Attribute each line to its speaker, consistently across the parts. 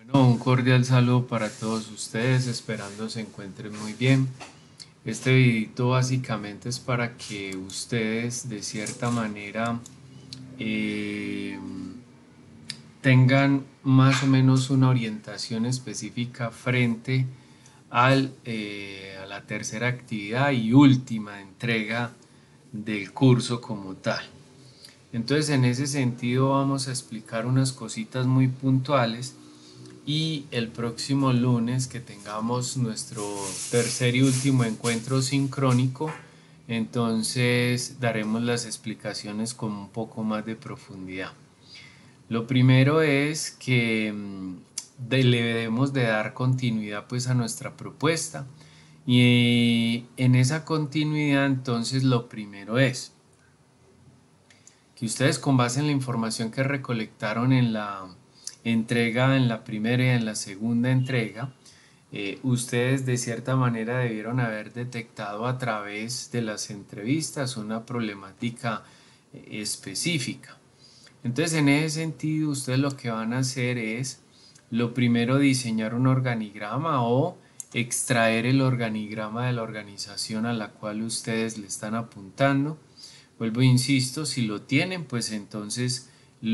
Speaker 1: Un cordial saludo para todos ustedes, esperando se encuentren muy bien. Este videito básicamente es para que ustedes de cierta manera eh, tengan más o menos una orientación específica frente a la tercera actividad y última entrega del curso como tal. Entonces, en ese sentido vamos a explicar unas cositas muy puntuales y el próximo lunes que tengamos nuestro tercer y último encuentro sincrónico, entonces daremos las explicaciones con un poco más de profundidad. Lo primero es que le debemos de dar continuidad pues a nuestra propuesta y en esa continuidad entonces lo primero es que ustedes con base en la información que recolectaron en la entrega, en la primera y en la segunda entrega, ustedes de cierta manera debieron haber detectado a través de las entrevistas una problemática específica. Entonces, en ese sentido, ustedes lo que van a hacer es, lo primero, diseñar un organigrama o extraer el organigrama de la organización a la cual ustedes le están apuntando. Vuelvo e insisto, si lo tienen, pues entonces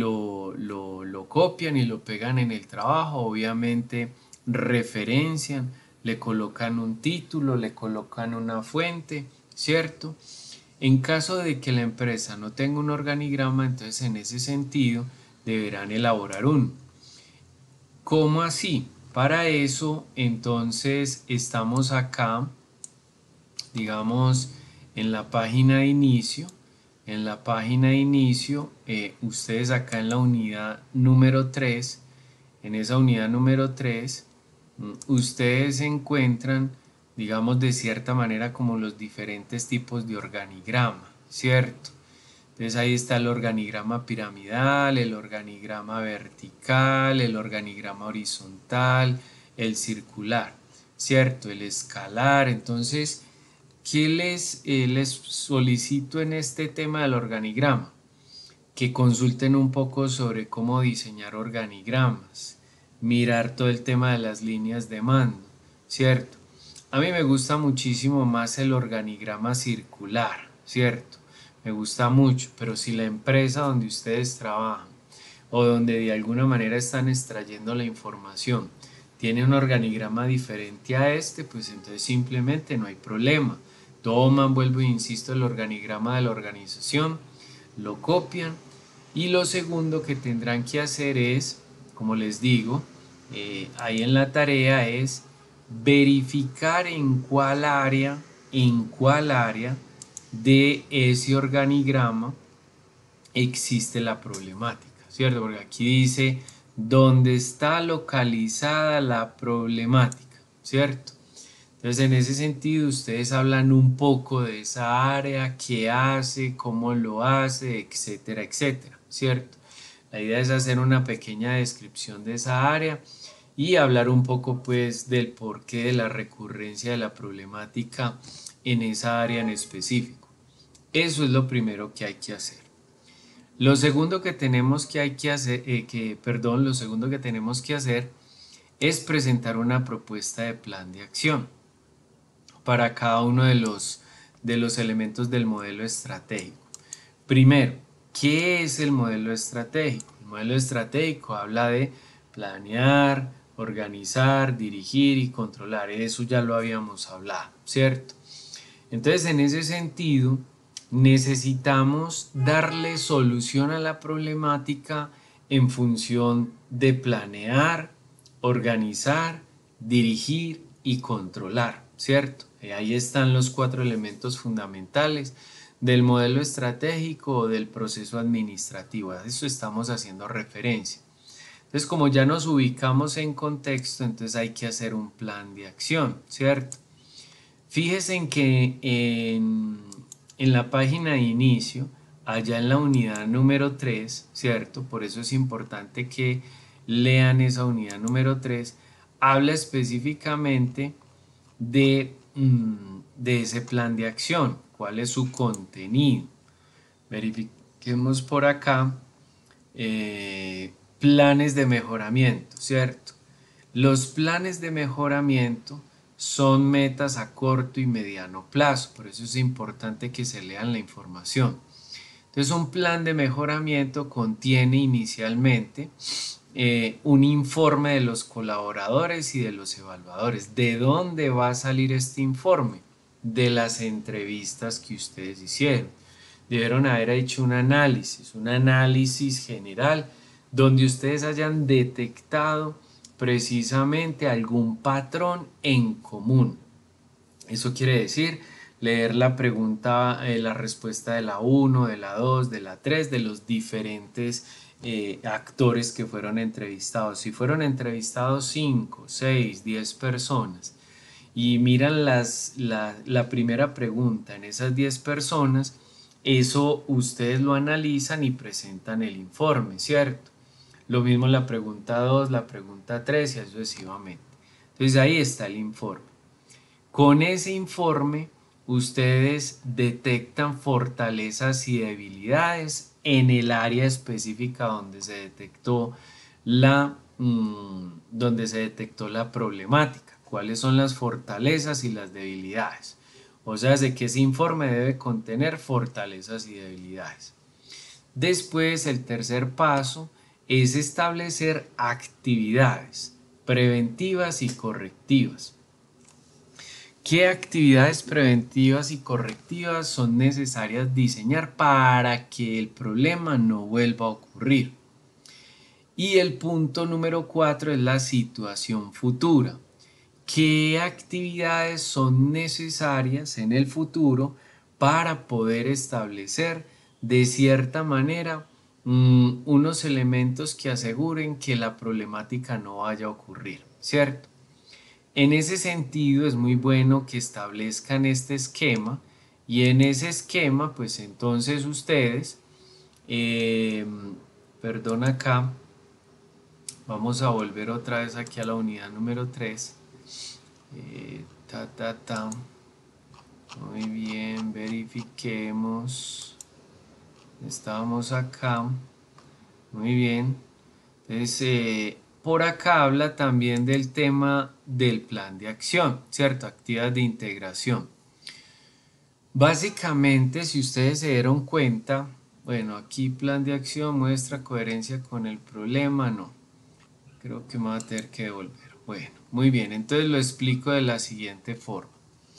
Speaker 1: lo copian y lo pegan en el trabajo. Obviamente referencian, le colocan un título, le colocan una fuente, ¿cierto? En caso de que la empresa no tenga un organigrama, entonces en ese sentido deberán elaborar uno. ¿Cómo así? Para eso, entonces estamos acá, digamos, en la página de inicio. En la página de inicio, ustedes acá en la unidad número 3, en esa unidad número 3, ustedes encuentran, digamos, de cierta manera como los diferentes tipos de organigrama, ¿cierto? Entonces ahí está el organigrama piramidal, el organigrama vertical, el organigrama horizontal, el circular, ¿cierto? El escalar. Entonces, ¿qué les solicito en este tema del organigrama? Que consulten un poco sobre cómo diseñar organigramas, mirar todo el tema de las líneas de mando, ¿cierto? A mí me gusta muchísimo más el organigrama circular, ¿cierto? Me gusta mucho, pero si la empresa donde ustedes trabajan o donde de alguna manera están extrayendo la información tiene un organigrama diferente a este, pues entonces simplemente no hay problema. Toman, vuelvo e insisto, el organigrama de la organización, lo copian y lo segundo que tendrán que hacer es, como les digo, ahí en la tarea es verificar en cuál área de ese organigrama existe la problemática, ¿cierto? Porque aquí dice dónde está localizada la problemática, ¿cierto? Entonces, en ese sentido, ustedes hablan un poco de esa área, qué hace, cómo lo hace, etcétera, etcétera, ¿cierto? La idea es hacer una pequeña descripción de esa área y hablar un poco, pues, del porqué de la recurrencia de la problemática en esa área en específico. Eso es lo primero que hay que hacer. Lo segundo que tenemos que hay que hacer, lo segundo que tenemos que hacer es presentar una propuesta de plan de acción para cada uno de los elementos del modelo estratégico. Primero, ¿qué es el modelo estratégico? El modelo estratégico habla de planear, organizar, dirigir y controlar. Eso ya lo habíamos hablado, ¿cierto? Entonces, en ese sentido, necesitamos darle solución a la problemática en función de planear, organizar, dirigir y controlar, ¿cierto? Ahí están los cuatro elementos fundamentales del modelo estratégico o del proceso administrativo. A eso estamos haciendo referencia. Entonces, como ya nos ubicamos en contexto, entonces hay que hacer un plan de acción, ¿cierto? Fíjense en que en la página de inicio, allá en la unidad número 3, ¿cierto? Por eso es importante que lean esa unidad número 3, habla específicamente de ese plan de acción, cuál es su contenido. Verifiquemos por acá planes de mejoramiento, ¿cierto? Los planes de mejoramiento son metas a corto y mediano plazo, por eso es importante que se lean la información. Entonces, un plan de mejoramiento contiene inicialmente un informe de los colaboradores y de los evaluadores. ¿De dónde va a salir este informe? De las entrevistas que ustedes hicieron. Debieron haber hecho un análisis general, donde ustedes hayan detectado precisamente algún patrón en común. Eso quiere decir leer la pregunta, la respuesta de la 1, de la 2, de la 3, de los diferentes actores que fueron entrevistados. Si fueron entrevistados 5, 6, 10 personas y miran la primera pregunta en esas 10 personas, eso ustedes lo analizan y presentan el informe, ¿cierto? Lo mismo la pregunta 2, la pregunta 3 y así sucesivamente. Entonces ahí está el informe. Con ese informe ustedes detectan fortalezas y debilidades en el área específica donde se detectó donde se detectó la problemática. ¿Cuáles son las fortalezas y las debilidades? O sea, de que ese informe debe contener fortalezas y debilidades. Después, el tercer paso es establecer actividades preventivas y correctivas. ¿Qué actividades preventivas y correctivas son necesarias diseñar para que el problema no vuelva a ocurrir? Y el punto número 4 es la situación futura. ¿Qué actividades son necesarias en el futuro para poder establecer de cierta manera unos elementos que aseguren que la problemática no vaya a ocurrir, ¿cierto? En ese sentido es muy bueno que establezcan este esquema y en ese esquema pues entonces ustedes, eh, perdón acá, vamos a volver otra vez aquí a la unidad número 3. Ta, ta, ta. Muy bien, verifiquemos. Estábamos acá. Muy bien. Entonces, por acá habla también del tema del plan de acción, ¿cierto? Actividades de integración. Básicamente, si ustedes se dieron cuenta, bueno, aquí plan de acción muestra coherencia con el problema, no. Creo que me va a tener que devolver. Bueno, muy bien, entonces lo explico de la siguiente forma.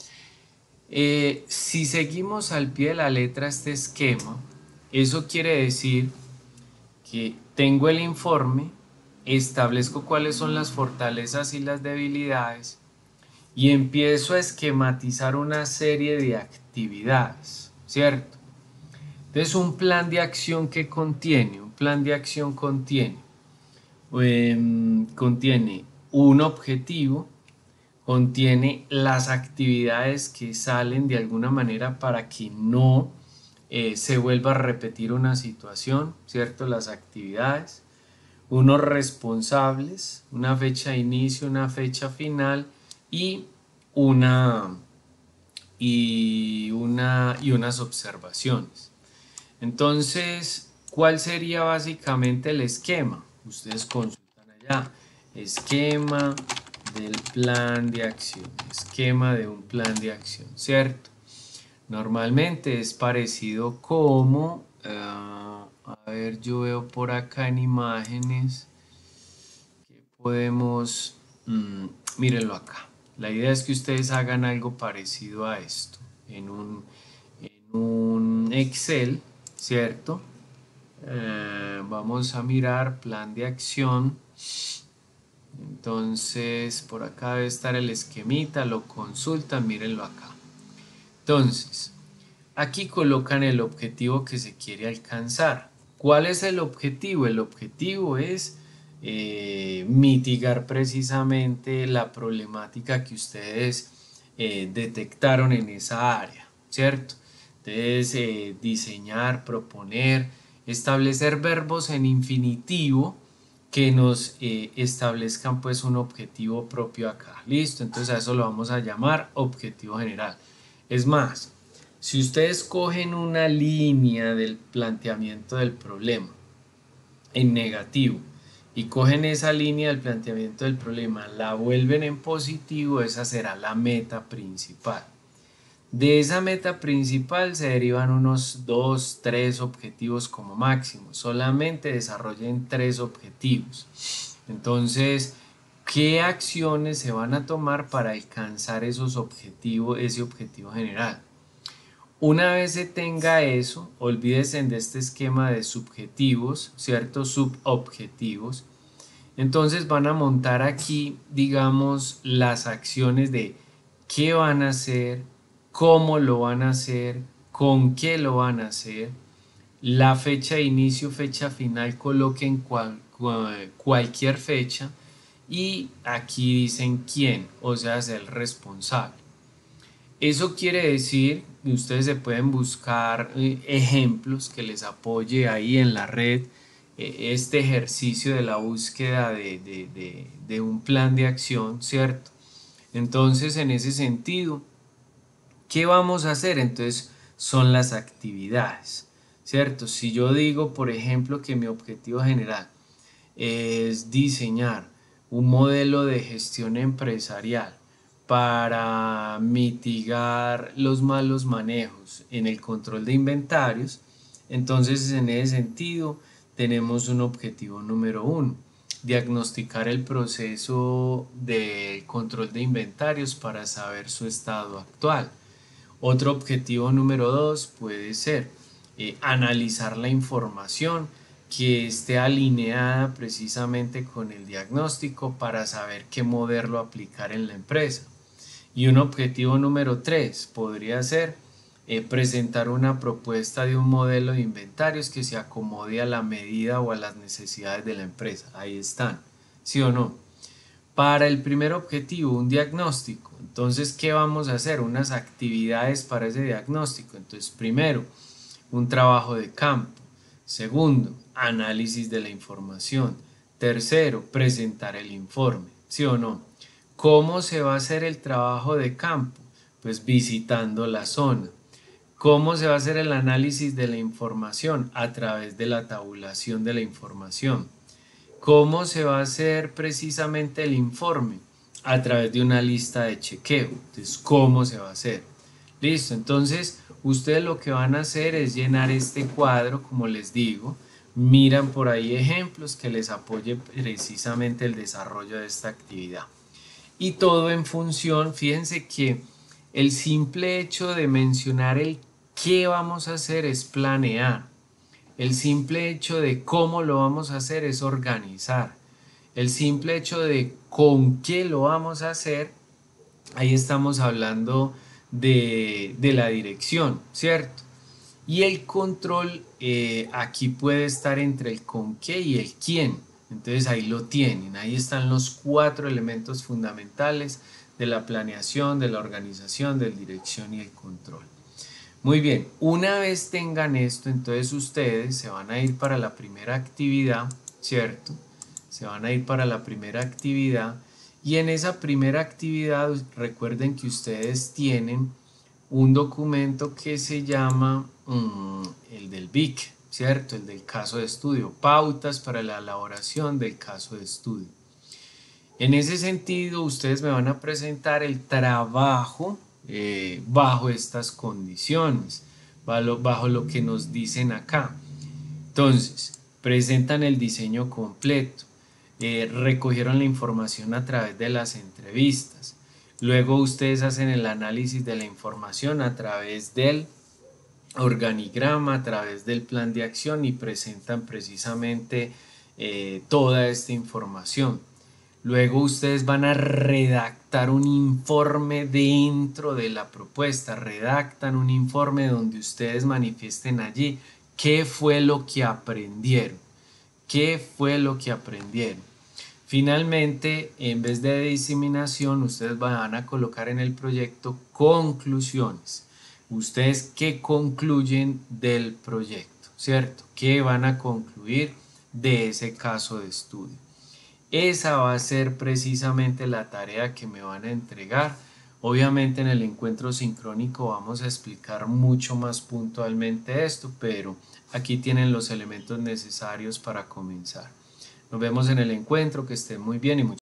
Speaker 1: Si seguimos al pie de la letra este esquema, eso quiere decir que tengo el informe, establezco cuáles son las fortalezas y las debilidades y empiezo a esquematizar una serie de actividades, ¿cierto? Entonces un plan de acción que contiene, un plan de acción contiene un objetivo, contiene las actividades que salen de alguna manera para que no se vuelva a repetir una situación, ¿cierto? Las actividades, unos responsables, una fecha de inicio, una fecha final y una y unas observaciones. Entonces, ¿cuál sería básicamente el esquema? Ustedes consultan allá, esquema del plan de acción, esquema de un plan de acción, ¿cierto? Normalmente es parecido como, a ver, yo veo por acá en imágenes que podemos, mírenlo acá. La idea es que ustedes hagan algo parecido a esto en un Excel, ¿cierto? Vamos a mirar plan de acción. Entonces, por acá debe estar el esquemita, lo consultan, mírenlo acá. Entonces, aquí colocan el objetivo que se quiere alcanzar. ¿Cuál es el objetivo? El objetivo es mitigar precisamente la problemática que ustedes detectaron en esa área, ¿cierto? Entonces, diseñar, proponer, establecer verbos en infinitivo que nos establezcan pues un objetivo propio acá. Listo, entonces a eso lo vamos a llamar objetivo general. Es más, si ustedes cogen una línea del planteamiento del problema en negativo y cogen esa línea del planteamiento del problema, la vuelven en positivo, esa será la meta principal. De esa meta principal se derivan unos 2, 3 objetivos como máximo. Solamente desarrollen 3 objetivos. Entonces, ¿qué acciones se van a tomar para alcanzar esos objetivos, ese objetivo general? Una vez se tenga eso, olvídense de este esquema de subjetivos, ¿cierto? Subobjetivos. Entonces van a montar aquí, digamos, las acciones de qué van a hacer, cómo lo van a hacer, con qué lo van a hacer, la fecha de inicio, fecha final, coloquen cualquier fecha y aquí dicen quién, o sea, es el responsable. Eso quiere decir que ustedes se pueden buscar ejemplos que les apoye ahí en la red este ejercicio de la búsqueda de un plan de acción, ¿cierto? Entonces, en ese sentido, ¿qué vamos a hacer? Entonces, son las actividades, ¿cierto? Si yo digo, por ejemplo, que mi objetivo general es diseñar un modelo de gestión empresarial para mitigar los malos manejos en el control de inventarios, entonces en ese sentido tenemos un objetivo número 1, diagnosticar el proceso de control de inventarios para saber su estado actual. Otro objetivo número 2 puede ser analizar la información que esté alineada precisamente con el diagnóstico para saber qué moverlo a aplicar en la empresa. Y un objetivo número 3 podría ser presentar una propuesta de un modelo de inventarios que se acomode a la medida o a las necesidades de la empresa. Ahí están, ¿sí o no? Para el primer objetivo, un diagnóstico. Entonces, ¿qué vamos a hacer? Unas actividades para ese diagnóstico. Entonces, primero, un trabajo de campo. Segundo, análisis de la información. Tercero, presentar el informe. ¿Sí o no? ¿Cómo se va a hacer el trabajo de campo? Pues visitando la zona. ¿Cómo se va a hacer el análisis de la información? A través de la tabulación de la información. ¿Cómo se va a hacer precisamente el informe? A través de una lista de chequeo. Entonces, ¿cómo se va a hacer? Listo, entonces ustedes lo que van a hacer es llenar este cuadro, como les digo, miran por ahí ejemplos que les apoye precisamente el desarrollo de esta actividad. Y todo en función, fíjense que el simple hecho de mencionar el qué vamos a hacer es planear. El simple hecho de cómo lo vamos a hacer es organizar. El simple hecho de con qué lo vamos a hacer, ahí estamos hablando de la dirección, ¿cierto? Y el control aquí puede estar entre el con qué y el quién. Entonces ahí lo tienen, ahí están los 4 elementos fundamentales de la planeación, de la organización, de la dirección y el control. Muy bien, una vez tengan esto, entonces ustedes se van a ir para la primera actividad, ¿cierto? Se van a ir para la primera actividad y en esa primera actividad recuerden que ustedes tienen un documento que se llama el del BIC, ¿cierto? El del caso de estudio, pautas para la elaboración del caso de estudio. En ese sentido, ustedes me van a presentar el trabajo bajo estas condiciones, bajo lo que nos dicen acá. Entonces, presentan el diseño completo, recogieron la información a través de las entrevistas, luego ustedes hacen el análisis de la información a través del organigrama, a través del plan de acción y presentan precisamente toda esta información. Luego ustedes van a redactar un informe dentro de la propuesta, redactan un informe donde ustedes manifiesten allí qué fue lo que aprendieron, qué fue lo que aprendieron. Finalmente, en vez de diseminación, ustedes van a colocar en el proyecto conclusiones. Ustedes qué concluyen del proyecto, ¿cierto? ¿Qué van a concluir de ese caso de estudio? Esa va a ser precisamente la tarea que me van a entregar. Obviamente en el encuentro sincrónico vamos a explicar mucho más puntualmente esto, pero aquí tienen los elementos necesarios para comenzar. Nos vemos en el encuentro, que estén muy bien y muchas